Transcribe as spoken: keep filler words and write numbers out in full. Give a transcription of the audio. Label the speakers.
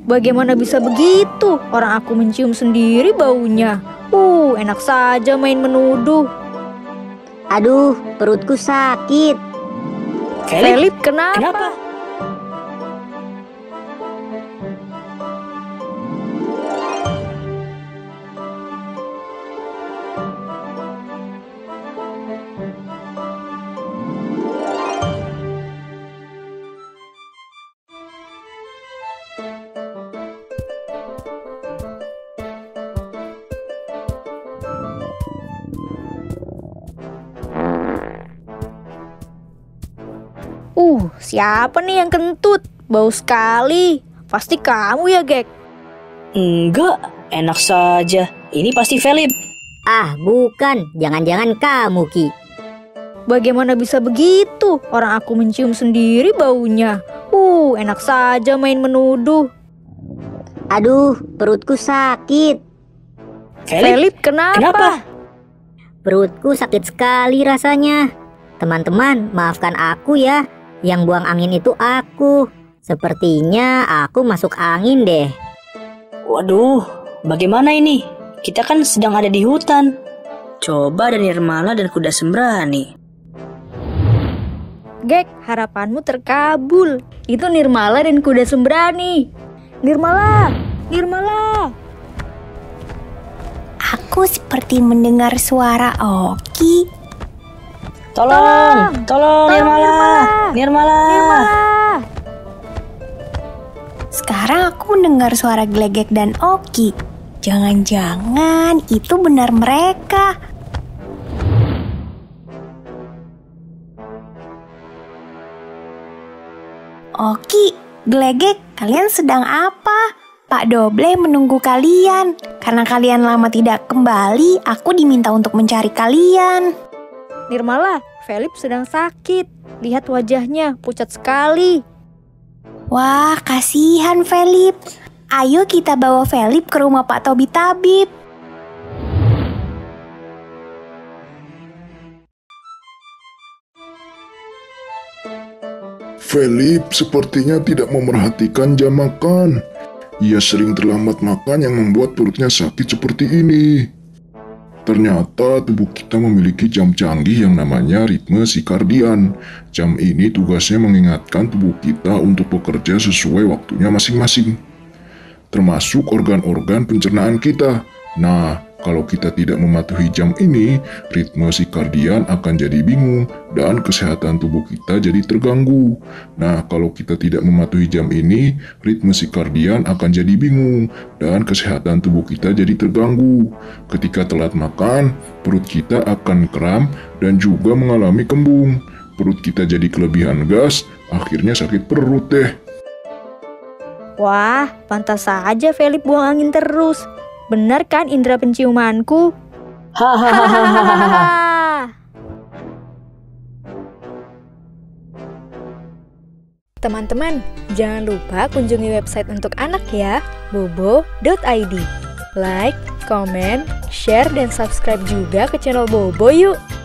Speaker 1: Bagaimana bisa begitu? Orang aku mencium sendiri baunya. Uh, enak saja main menuduh.
Speaker 2: Aduh, perutku sakit.
Speaker 1: Felip, kenapa?
Speaker 3: Kenapa?
Speaker 1: Uh, siapa nih yang kentut? Bau sekali. Pasti kamu ya, Gek?
Speaker 3: Enggak, enak saja. Ini pasti Felip.
Speaker 2: Ah, bukan. Jangan-jangan kamu, Ki.
Speaker 1: Bagaimana bisa begitu? Orang aku mencium sendiri baunya. Uh, enak saja main menuduh.
Speaker 2: Aduh, perutku sakit.
Speaker 1: Felip, kenapa?
Speaker 3: Kenapa?
Speaker 2: Perutku sakit sekali rasanya. Teman-teman, maafkan aku ya. Yang buang angin itu aku. Sepertinya aku masuk angin deh.
Speaker 3: Waduh, bagaimana ini? Kita kan sedang ada di hutan. Coba ada Nirmala dan kuda sembrani.
Speaker 1: Gek, harapanmu terkabul. Itu Nirmala dan kuda sembrani. Nirmala, Nirmala.
Speaker 4: Aku seperti mendengar suara Oki.
Speaker 3: Tolong, tolong,
Speaker 1: Tolong,
Speaker 3: Nirmala. Nirmala.
Speaker 1: Nirmala.
Speaker 4: Sekarang aku mendengar suara Glegek dan Oki. Jangan-jangan itu benar mereka. Oki, Glegek, kalian sedang apa? Pak Doble menunggu kalian. Karena kalian lama tidak kembali, aku diminta untuk mencari kalian.
Speaker 1: Nirmala, Felip sedang sakit. Lihat wajahnya, pucat sekali.
Speaker 4: Wah, kasihan Felip. Ayo kita bawa Felip ke rumah Pak Tobi Tabib.
Speaker 5: Felip sepertinya tidak memerhatikan jam makan. Ia sering terlambat makan yang membuat perutnya sakit seperti ini. Ternyata tubuh kita memiliki jam canggih yang namanya ritme sirkadian. Jam ini tugasnya mengingatkan tubuh kita untuk bekerja sesuai waktunya masing-masing, termasuk organ-organ pencernaan kita. Nah, kalau kita tidak mematuhi jam ini, ritme sirkadian akan jadi bingung dan kesehatan tubuh kita jadi terganggu. Nah, kalau kita tidak mematuhi jam ini, ritme sirkadian akan jadi bingung dan kesehatan tubuh kita jadi terganggu. Ketika telat makan, perut kita akan kram dan juga mengalami kembung. Perut kita jadi kelebihan gas, akhirnya sakit perut deh.
Speaker 1: Wah, pantas saja Felip buang angin terus. Benar kan indera penciumanku?
Speaker 3: Hahaha.
Speaker 1: Teman-teman, jangan lupa kunjungi website untuk anak ya, bobo dot i d. Like, comment, share, dan subscribe juga ke channel Bobo yuk!